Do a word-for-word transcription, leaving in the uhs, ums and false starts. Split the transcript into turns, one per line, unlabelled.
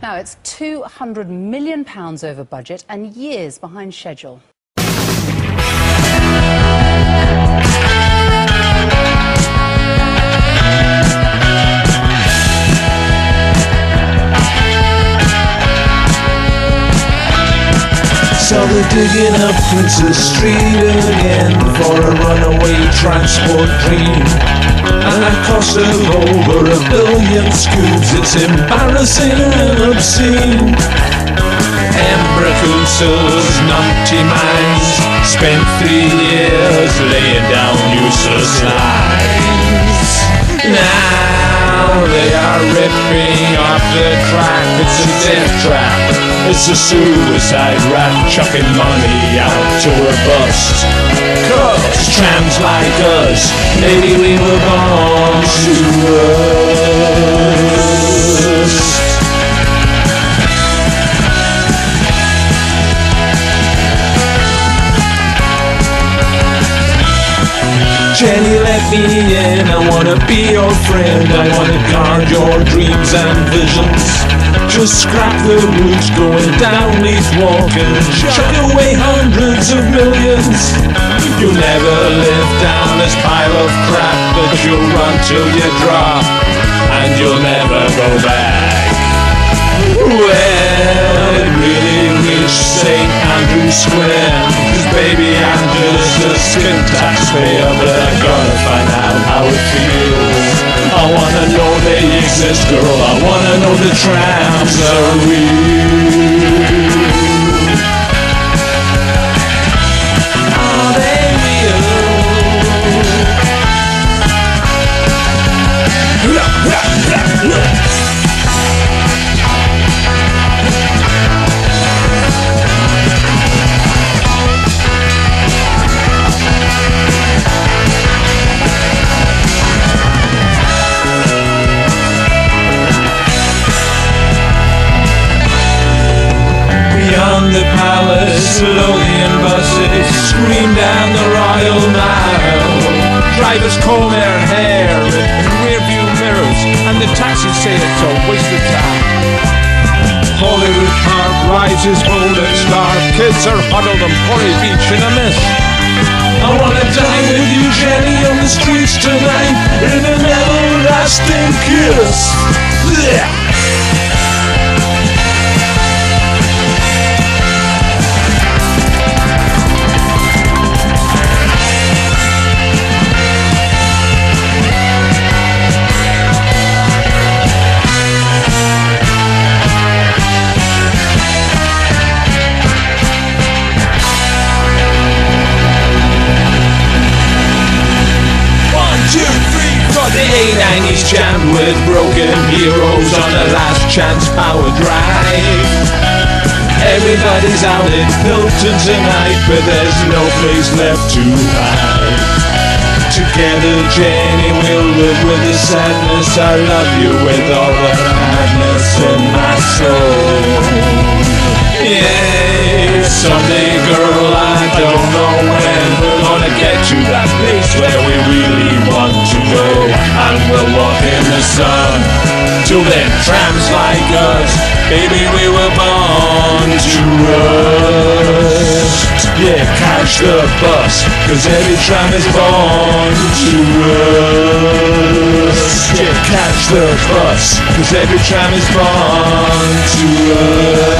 Now, it's two hundred million pounds over budget and years behind schedule.
So they're digging up Princess Street again for a runaway transport dream. And that cost of over a billion scoops. It's embarrassing and obscene. Embracuso's numpty minds spent three years laying down useless lines. Now they are ripping off the track. It's a death trap. It's a suicide rat chucking money out to her bust. Cause trams like us, maybe we were born to rust. Jenny, let me in, I wanna be your friend. I wanna guard your dreams and visions. Just scrap the roots going down Leith Walk and chuck away hundreds of millions. You'll never live down this pile of crap, but you'll run till you drop, and you'll never go back. Well, I really wish Saint Andrew's Square, cause baby I'm just a skin taxpayer, but I gotta find out how it feels. I wanna know they exist, girl, I wanna know the trams are real. Are they real? Beyond the palace, Lothian buses scream down the Royal Mile. Drivers comb their hair in rear-view mirrors, and the taxis say it's a waste of time. Holyrood Park rises bold and stark. Kids are huddled on Porry Beach in a mist. I wanna dine with you, Jenny, on the streets tonight in an everlasting kiss. Yeah. The A nineties jammed with broken heroes on the last chance power drive. Everybody's out in Hilton tonight, but there's no place left to hide. Together, Jenny, we'll live with the sadness. I love you with all the madness in my soul. Yeah, someday, girl, I don't know when we're gonna get to that place where we really want to go, and we'll walk in the sun. Till then, trams like us, baby, we were born to rust. Yeah, catch the bus, cause every tram is born to rust. Yeah, catch the bus, cause every tram is born to rust.